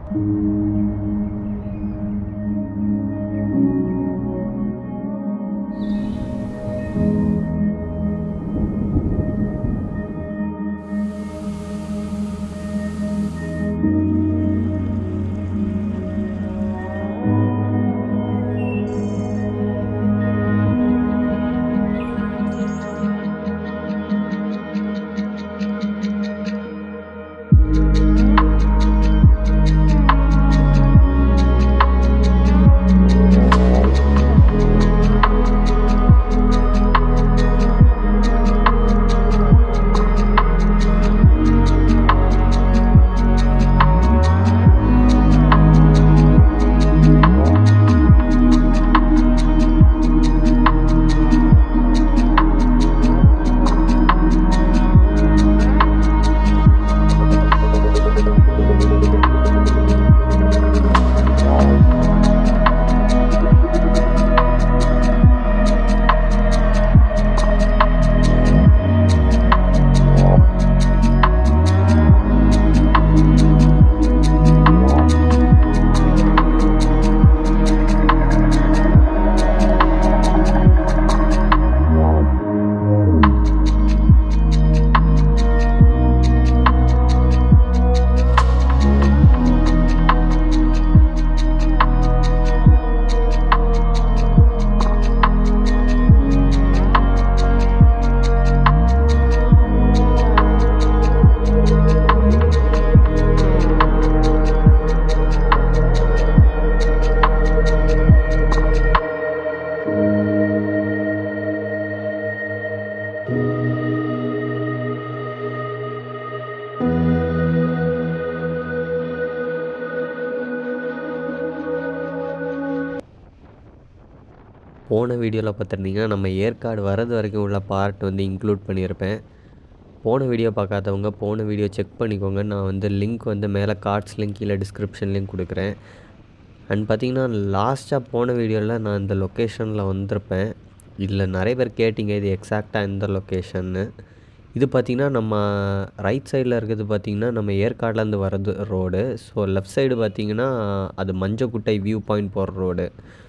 போன வீடியோவில் பார்த்துருந்தீங்கன்னா நம்ம ஏற்காடு வரது வரைக்கும் உள்ள பார்ட் வந்து இன்க்ளூட் பண்ணியிருப்பேன். போன வீடியோ பார்க்காதவங்க போன வீடியோ செக் பண்ணிக்கோங்க. நான் வந்து லிங்க் வந்து மேலே கார்ட்ஸ்லேயும் கீழே டிஸ்கிரிப்ஷன்லேயும் கொடுக்குறேன். அண்ட் பார்த்திங்கன்னா லாஸ்ட்டாக போன வீடியோவில் நான் இந்த லொக்கேஷனில் வந்திருப்பேன். இதில் நிறைய பேர் கேட்டிங்க இது எக்ஸாக்டாக எந்த லொக்கேஷன்னு. இது பார்த்திங்கன்னா நம்ம ரைட் சைடில் இருக்கிறது பார்த்திங்கன்னா நம்ம ஏற்காடுலேருந்து வரது ரோடு. ஸோ லெஃப்ட் சைடு பார்த்திங்கன்னா அது மஞ்சக்குட்டை வியூ பாயிண்ட் போகிற ரோடு.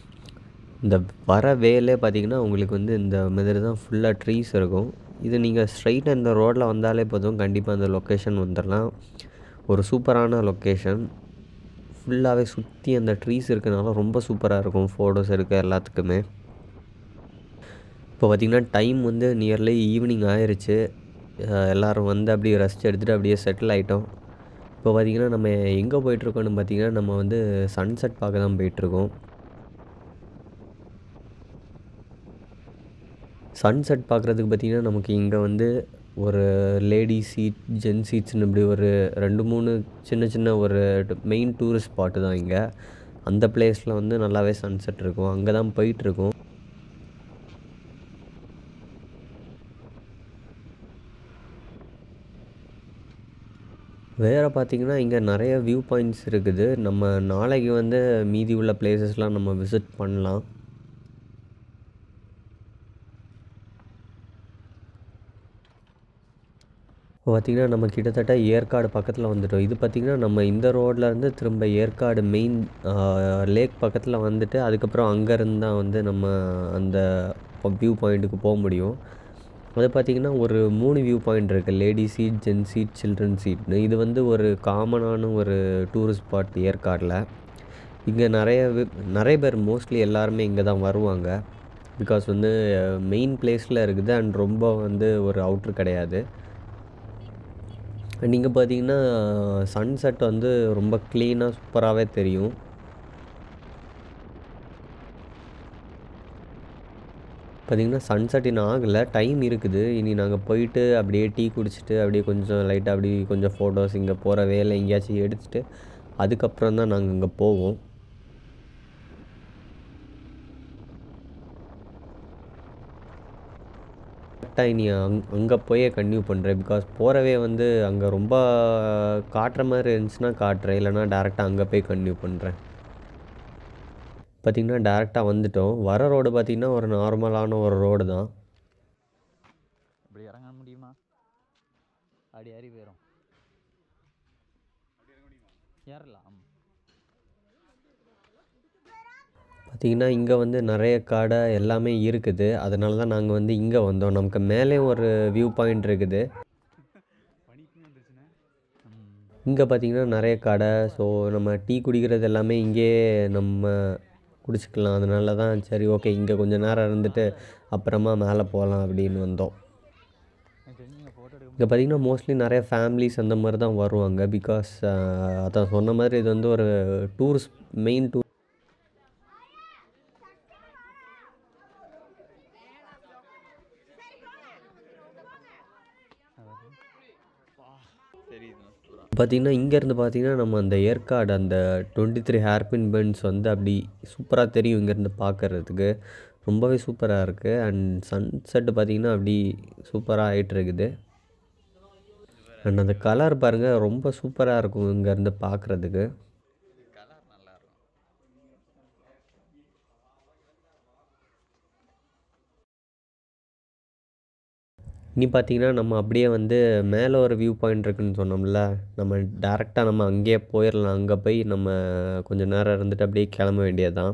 இந்த வர வேலே பார்த்திங்கன்னா உங்களுக்கு வந்து இந்த மாதிரி தான் ஃபுல்லாக ட்ரீஸ் இருக்கும். இது நீங்கள் ஸ்ட்ரைட்டாக இந்த ரோட்டில் வந்தாலே போதும், கண்டிப்பாக அந்த லொக்கேஷன் வந்துடலாம். ஒரு சூப்பரான லொக்கேஷன். ஃபுல்லாகவே சுற்றி அந்த ட்ரீஸ் இருக்கிறனால ரொம்ப சூப்பராக இருக்கும் ஃபோட்டோஸ் எடுக்க எல்லாத்துக்குமே. இப்போ பார்த்திங்கன்னா டைம் வந்து நியர்லி ஈவினிங் ஆயிடுச்சு. எல்லோரும் வந்து அப்படியே ரெஸ்ட் எடுத்துகிட்டு அப்படியே செட்டில் ஆகிட்டோம். இப்போ பார்த்திங்கன்னா நம்ம எங்கே போயிட்டுருக்கோன்னு பார்த்திங்கன்னா நம்ம வந்து சன்செட் பார்க்க தான் போயிட்டுருக்கோம். சன்செட் பார்க்குறதுக்கு பார்த்திங்கன்னா நமக்கு இங்கே வந்து ஒரு லேடி சீட், ஜென் சீட்ஸ்னு இப்படி ஒரு 2-3 சின்ன சின்ன ஒரு மெயின் டூரிஸ்ட் ஸ்பாட்டு தான் இங்கே. அந்த பிளேஸில் வந்து நல்லாவே சன்செட் இருக்கும். அங்கே தான் போயிட்டுருக்கோம். வேறு பார்த்திங்கன்னா இங்கே நிறைய வியூ பாயிண்ட்ஸ் இருக்குது. நம்ம நாளைக்கு வந்து மீதி உள்ள பிளேசஸ்லாம் நம்ம விசிட் பண்ணலாம். இப்போ பார்த்திங்கன்னா நம்ம கிட்டத்தட்ட ஏற்காடு பக்கத்தில் வந்துட்டோம். இது பார்த்திங்கன்னா நம்ம இந்த ரோட்லேருந்து திரும்ப ஏற்காடு மெயின் லேக் பக்கத்தில் வந்துட்டு அதுக்கப்புறம் அங்கேருந்து தான் வந்து நம்ம அந்த வியூ பாயிண்ட்டுக்கு போக முடியும். அது பார்த்திங்கன்னா ஒரு 3 வியூ பாயிண்ட் இருக்குது. Lady seat, gen seat, children சீட்னு. இது வந்து ஒரு காமனான ஒரு டூரிஸ்ட் ஸ்பாட் ஏற்காடில். இங்கே நிறைய பேர் மோஸ்ட்லி எல்லாருமே இங்கே தான் வருவாங்க. பிகாஸ் வந்து மெயின் பிளேஸில் இருக்குது அண்ட் ரொம்ப வந்து ஒரு அவுட்ரு கிடையாது. நீங்கள் பார்த்தீங்கன்னா சன்செட் வந்து ரொம்ப க்ளீனாக சூப்பராகவே தெரியும். பார்த்திங்கன்னா சன்செட் இன்னும் ஆகலை, டைம் இருக்குது. இனி நாங்கள் போயிட்டு அப்படியே டீ குடிச்சிட்டு அப்படியே கொஞ்சம் லைட்டாக அப்படி கொஞ்சம் ஃபோட்டோஸ் இங்கே போகிற வேலை எங்கேயாச்சும் எடுத்துகிட்டு அதுக்கப்புறம் தான் நாங்கள் இங்கே போவோம். கரெக்டாக இனி அங்கே போயே கன்டினியூ பண்ணுறேன். பிகாஸ் போகிறவே வந்து அங்கே ரொம்ப காட்டுற மாதிரி இருந்துச்சுன்னா காட்டுறேன், இல்லைனா டேரெக்டாக அங்கே போய் கன்டினியூ பண்ணுறேன். பார்த்திங்கன்னா டேரெக்டாக வந்துவிட்டோம். வர ரோடு பார்த்திங்கன்னா ஒரு நார்மலான ஒரு ரோடு தான். அப்படி இறங்க முடியுமா? அப்படி ஏறி போயிடும். ஏறலாம். பார்த்திங்கன்னா இங்கே வந்து நிறைய கடை எல்லாமே இருக்குது. அதனால தான் நாங்கள் வந்து இங்கே வந்தோம். நமக்கு மேலே ஒரு வியூ பாயிண்ட் இருக்குது. இங்கே பார்த்திங்கன்னா நிறைய கடை. ஸோ நம்ம டீ குடிக்கிறது எல்லாமே இங்கேயே நம்ம குடிச்சிக்கலாம். அதனால தான் சரி ஓகே இங்கே கொஞ்சம் நேரம் இருந்துட்டு அப்புறமா மேலே போகலாம் அப்படின்னு வந்தோம். இங்கே பார்த்திங்கன்னா மோஸ்ட்லி நிறைய ஃபேமிலிஸ் அந்த மாதிரி தான் வருவாங்க. பிகாஸ் அதான் சொன்ன மாதிரி இது வந்து ஒரு டூரிஸ்ட் மெயின் டூர். பார்த்திங்கன்னா இங்கேருந்து பார்த்திங்கன்னா நம்ம அந்த ஏற்காடு அந்த 23 ஹேர்பின் பென்ஸ் வந்து அப்படி சூப்பராக தெரியும் இங்கேருந்து பார்க்குறதுக்கு. ரொம்பவே சூப்பராக இருக்குது. அண்ட் சன்செட்டு பார்த்திங்கன்னா அப்படி சூப்பராக ஆகிட்டு இருக்குது. அண்ட் அந்த கலர் பாருங்கள் ரொம்ப சூப்பராக இருக்கும் இங்கேருந்து பார்க்குறதுக்கு. இனி பார்த்திங்கன்னா நம்ம அப்படியே வந்து மேலே ஒரு வியூ பாயிண்ட் இருக்குதுன்னு சொன்னோம்ல, நம்ம டேரெக்டாக நம்ம அங்கேயே போயிடலாம். அங்கே போய் நம்ம கொஞ்சம் நேரம் இருந்துட்டு அப்படியே கிளம்ப வேண்டியது தான்.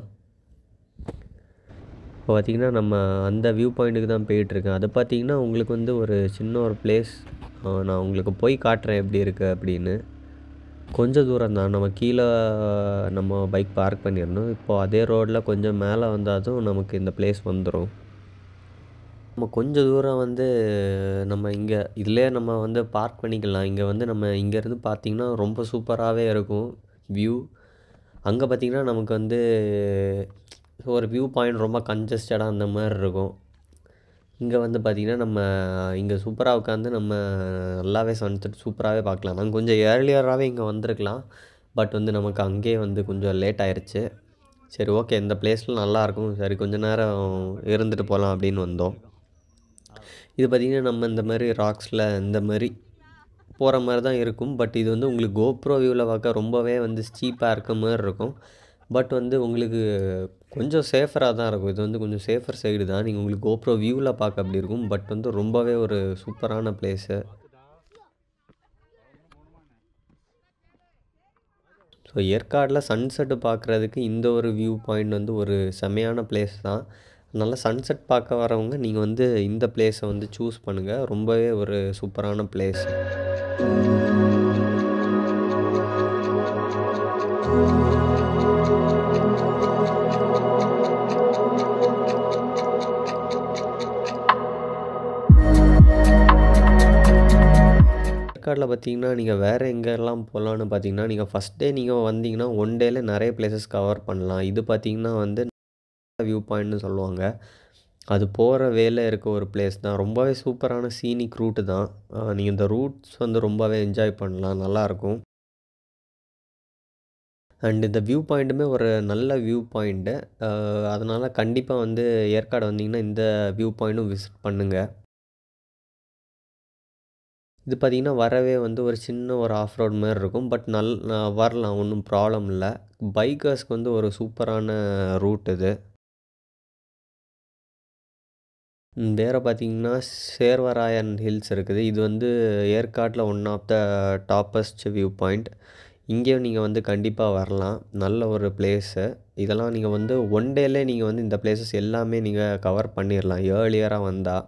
இப்போ பார்த்திங்கன்னா நம்ம அந்த வியூ பாயிண்ட்டுக்கு தான் போயிட்டுருக்கேன். அது பார்த்திங்கன்னா உங்களுக்கு வந்து ஒரு சின்ன ஒரு பிளேஸ். நான் உங்களுக்கு போய் காட்டுறேன் எப்படி இருக்குது அப்படின்னு. கொஞ்சம் தூரம் தான், நம்ம கீழே நம்ம பைக் பார்க் பண்ணிடணும். இப்போது அதே ரோடில் கொஞ்சம் மேலே வந்தாலும் நமக்கு இந்த பிளேஸ் வந்துடும். நம்ம கொஞ்சம் தூரம் வந்து நம்ம இங்கே இதிலே நம்ம வந்து பார்க் பண்ணிக்கலாம். இங்கே வந்து நம்ம இங்கேருந்து பார்த்திங்கன்னா ரொம்ப சூப்பராகவே இருக்கும் வியூ. அங்கே பார்த்திங்கன்னா நமக்கு வந்து ஒரு வியூ பாயிண்ட் ரொம்ப கன்ஜஸ்டடாக அந்த மாதிரி இருக்கும். இங்கே வந்து பார்த்திங்கன்னா நம்ம இங்கே சூப்பராக உட்காந்து நம்ம நல்லாவே சன்செட் சூப்பராகவே பார்க்கலாம். நாங்கள் கொஞ்சம் ஏர்லியராகவே இங்கே வந்திருக்கலாம். பட் வந்து நமக்கு அங்கேயே வந்து கொஞ்சம் லேட் ஆயிடுச்சு. சரி ஓகே இந்த பிளேஸில் நல்லாயிருக்கும், சரி கொஞ்சம் நேரம் இருந்துட்டு போகலாம் அப்படின்னு வந்தோம். இது பார்த்திங்கன்னா நம்ம இந்த மாதிரி ராக்ஸில் இந்த மாதிரி போகிற மாதிரி தான் இருக்கும். பட் இது வந்து உங்களுக்கு கோப்ரோ வியூவில் பார்க்க ரொம்பவே வந்து ஸ்டீப்பாக இருக்க மாதிரி இருக்கும். பட் வந்து உங்களுக்கு கொஞ்சம் சேஃபராக தான் இருக்கும். இது வந்து கொஞ்சம் சேஃபர் சைடு தான். நீங்கள் உங்களுக்கு கோப்ரோ வியூவில் பார்க்க அப்படி இருக்கும். பட் வந்து ரொம்பவே ஒரு சூப்பரான பிளேஸு. ஸோ ஏற்காடில் சன்செட்டு பார்க்குறதுக்கு இந்த ஒரு வியூ பாயிண்ட் வந்து ஒரு செமையான பிளேஸ் தான். அதனால் சன்செட் பார்க்க வரவங்க நீங்கள் வந்து இந்த பிளேஸை வந்து சூஸ் பண்ணுங்கள். ரொம்பவே ஒரு சூப்பரான பிளேஸ். ஏற்காடில் பார்த்தீங்கன்னா நீங்கள் வேறு எங்கெல்லாம் போகலான்னு பார்த்தீங்கன்னா, நீங்கள் ஃபஸ்ட் டே நீங்கள் வந்தீங்கன்னா 1 டேல நிறைய பிளேசஸ் கவர் பண்ணலாம். இது பார்த்தீங்கன்னா வந்து வியூ பாயிண்ட்னு சொல்லுவாங்க. அது போகிற வேல இருக்க ஒரு பிளேஸ் தான். ரொம்பவே சூப்பரான சீனிக் ரூட்டு தான். நீங்கள் இந்த ரூட்ஸ் வந்து ரொம்பவே என்ஜாய் பண்ணலாம், நல்லாயிருக்கும். அண்ட் இந்த வியூ பாயிண்ட்டுமே ஒரு நல்ல வியூ பாயிண்ட்டு. அதனால் கண்டிப்பாக வந்து ஏற்காடு வந்தீங்கன்னா இந்த வியூ பாயிண்ட்டும் விசிட் பண்ணுங்கள். இது பார்த்திங்கன்னா வரவே வந்து ஒரு சின்ன ஒரு ஆஃப் ரோட் மாதிரி இருக்கும். பட் வரலாம், ஒன்றும் ப்ராப்ளம் இல்லை. பைக்கர்ஸ்க்கு வந்து ஒரு சூப்பரான ரூட் இது. வேறு பார்த்திங்கன்னா சேர்வராயன் ஹில்ஸ் இருக்குது. இது வந்து ஏற்காட்டில் one of the toppest view point. இங்கேயும் நீங்கள் வந்து கண்டிப்பாக வரலாம், நல்ல ஒரு பிளேஸு. இதெல்லாம் நீங்கள் வந்து 1 டேலே நீங்கள் வந்து இந்த பிளேசஸ் எல்லாமே நீங்கள் கவர் பண்ணிடலாம் ஏர்லியராக வந்தால்.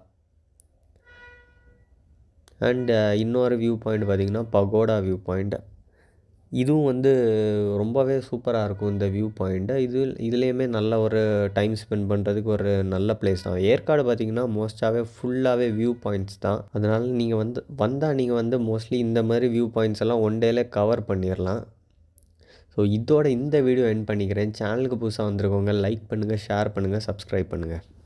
அண்ட் இன்னொரு வியூ பாயிண்ட் பார்த்திங்கன்னா பகோடா வியூ பாயிண்ட். இதுவும் வந்து ரொம்பவே சூப்பராக இருக்கும் இந்த வியூ பாயிண்ட்டு. இதுலேயுமே நல்ல ஒரு டைம் ஸ்பெண்ட் பண்ணுறதுக்கு ஒரு நல்ல பிளேஸ் தான். ஏற்காடு பார்த்திங்கன்னா மோஸ்ட்டாகவே ஃபுல்லாகவே வியூ பாயிண்ட்ஸ் தான். அதனால் நீங்கள் வந்தால் நீங்கள் வந்து மோஸ்ட்லி இந்த மாதிரி வியூ பாயிண்ட்ஸ் எல்லாம் 1 டேலே கவர் பண்ணிடலாம். ஸோ இதோட இந்த வீடியோ எண்ட் பண்ணிக்கிறேன். சேனலுக்கு புதுசாக வந்திருக்கவங்க லைக் பண்ணுங்கள், ஷேர் பண்ணுங்கள், சப்ஸ்கிரைப் பண்ணுங்கள்.